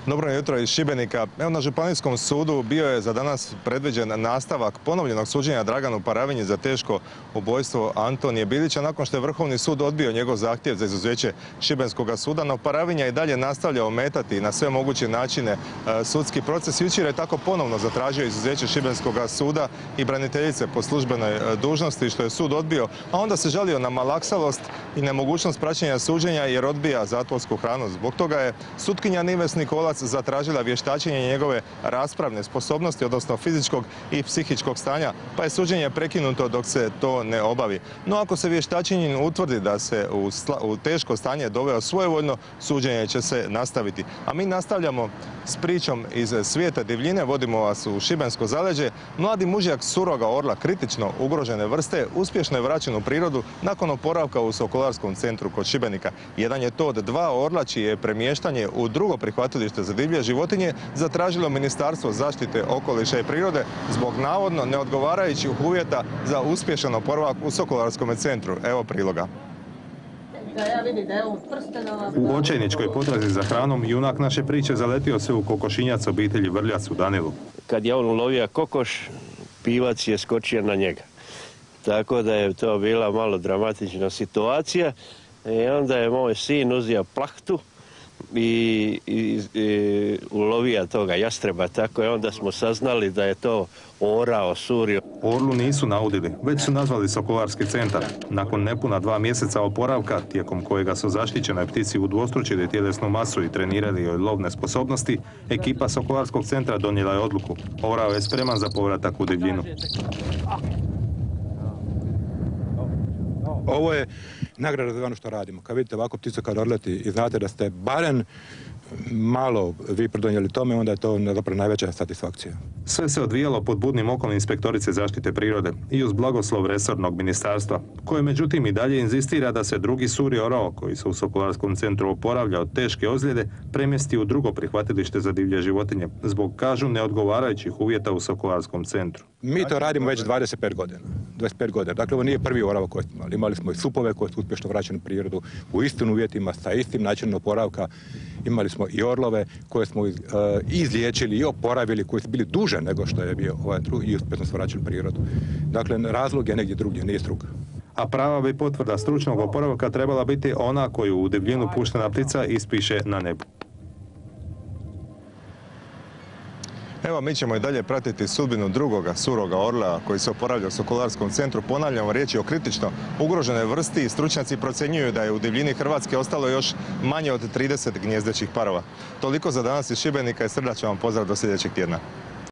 Dobro jutro iz Šibenika. Evo, na Županijskom sudu bio je za danas predviđen nastavak ponovljenog suđenja Draganu Paravinji za teško ubojstvo Antonije Bilića nakon što je Vrhovni sud odbio njegov zahtjev za izuzeće Šibenskog suda, no Paravinja i dalje nastavlja ometati na sve moguće načine sudski proces. Jučer je tako ponovno zatražio izuzeće Šibenskog suda i braniteljice po službenoj dužnosti, što je sud odbio, a onda se žalio na malaksalost i nemogućnost praćenja suđenja jer odbija zatvorsku hranu. Zbog toga je sutkinja Nives Nikolac zatražila vještačenje njegove raspravne sposobnosti, odnosno fizičkog i psihičkog stanja, pa je suđenje prekinuto dok se to ne obavi. No ako se vještačenjem utvrdi da se u teško stanje doveo svojevoljno, suđenje će se nastaviti. A mi nastavljamo s pričom iz svijeta divljine, vodimo vas u Šibensko zaleđe. Mladi mužjak suroga orla kritično ugrožene vrste uspješno je vraćen u prirodu nakon oporavka u Sokolarskom centru kod Šibenika. Jedan je to od dva orla čije je premještanje u drugo prihvatilište za divlje životinje zatražilo Ministarstvo zaštite okoliša i prirode zbog navodno neodgovarajućih uvjeta za uspješan oporavak u Sokolarskom centru. Evo priloga. U očajničkoj potrazi za hranom junak naše priče zaletio se u kokošinjac obitelji Vrljac u Danilu. Kad je on ulovio kokoš, pivac je skočio na njega. Tako da je to bila malo dramatična situacija. I onda je moj sin uzeo plahtu i ulovija toga jastreba, tako je onda smo saznali da je to orao, surio. Orlu nisu naudili, već su nazvali Sokolarski centar. Nakon nepuna 2 mjeseca oporavka, tijekom kojega su zaštićenoj ptici udvostručili tjelesnu masu i trenirali joj lovne sposobnosti, ekipa Sokolarskog centra donijela je odluku. Orao je spreman za povratak u divljinu. Ovo je nagrada za ono što radimo. Kad vidite ovako pticu kad odleti i znate da ste barem malo vi pridonijeli tome, onda je to zapravo najveća satisfakcija. Sve se odvijalo pod budnim okom inspektorice zaštite prirode i uz blagoslov resornog ministarstva, koje međutim i dalje inzistira da se drugi suri orao, koji se u Sokolarskom centru oporavlja od teške ozljede, premjesti u drugo prihvatilište za divlje životinje, zbog, kažu, neodgovarajućih uvjeta u Sokolarskom centru. Mi to radimo već 25 godina. 25 godina. Dakle, ovo nije prvi orao koji smo imali. Imali smo i supove koji su uspješno vraćeni u prirodu u istim uvjetima, sa istim načinom oporavka. Imali smo i orlove koje smo izliječili i oporavili, koji su bili duže nego što je bio ovaj drugi i uspješno su vraćali u prirodu. Dakle, razlog je negdje drugdje, nije struka. A prava bi potvrda stručnog oporavka trebala biti ona koju u divljinu puštena ptica ispiše na nebu. Evo, mi ćemo i dalje pratiti sudbinu drugoga suroga orla koji se oporavlja u Sokolarskom centru. Ponavljamo, riječ je o kritično ugroženoj vrsti i stručnjaci procjenjuju da je u divljini Hrvatske ostalo još manje od 30 gnjezdećih parova. Toliko za danas iz Šibenika i srdačan vam pozdrav do sljedećeg tjedna.